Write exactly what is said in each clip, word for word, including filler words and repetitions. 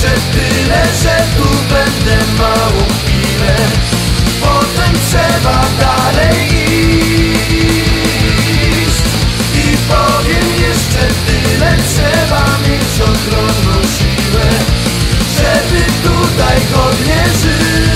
jeszcze tyle, że tu będę małą chwilę. Potem trzeba dalej iść i powiem jeszcze tyle. Trzeba mieć ogromną siłę, żeby tutaj godnie żyć.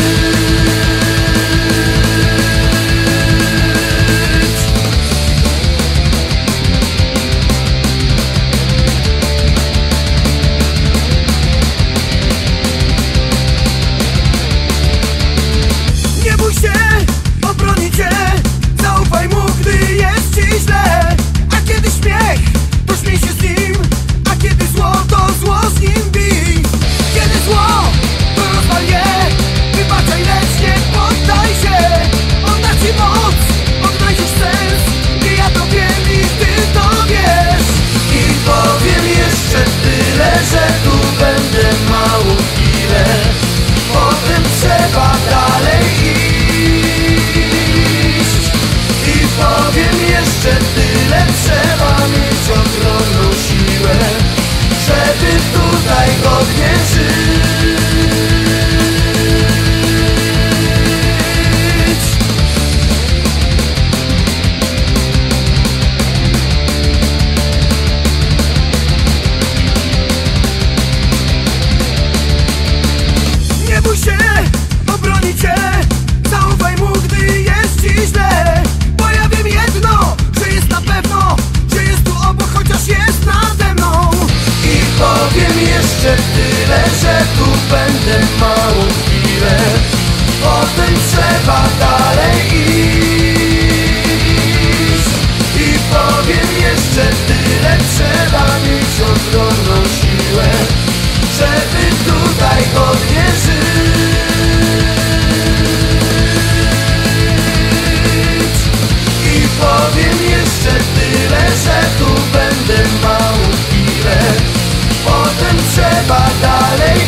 Nie bój się, obroni cię, zaufaj mu, gdy jest ci źle. A kiedy śmiech, to śmiej się z nim, a kiedy zło, to zło z nim bij. Kiedy zło, to rozwal je, wybaczaj, lecz nie poddaj się. On da ci moc, odnajdziesz sens, nie ja to wiem i ty to wiesz. I powiem jeszcze tyle, że tu będę małą chwilę. Potem trzeba dalej iść i powiem jeszcze tyle. Trzeba mieć ogromną siłę, żeby tutaj godnie żyć. Nie bój się, obroni cię, zaufaj mu, gdy jest ci źle. Bo ja wiem jedno, że jest na pewno, że jest tu obok, chociaż jest nade mną. I powiem jeszcze tyle, że tu będę małą chwilę. Potem trzeba dalej iść i powiem jeszcze tyle. Trzeba mieć ogromną siłę, żeby tutaj godnie żyć. I powiem jeszcze tyle, że tu będę małą chwilę. Potem trzeba dalej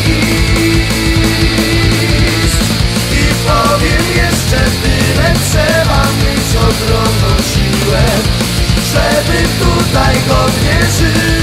iść i powiem jeszcze tyle. Trzeba mieć ogromną siłę, żeby tutaj godnie żyć.